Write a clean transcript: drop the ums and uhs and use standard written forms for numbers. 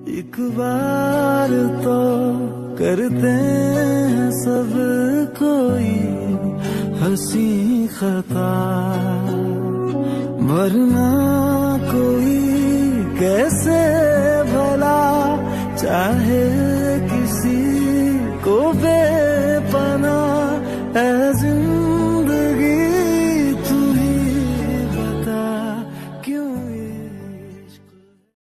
एक बार तो करते हैं सब कोई हंसी खता, वरना कोई कैसे भला चाहे किसी को बेपनाह। ऐ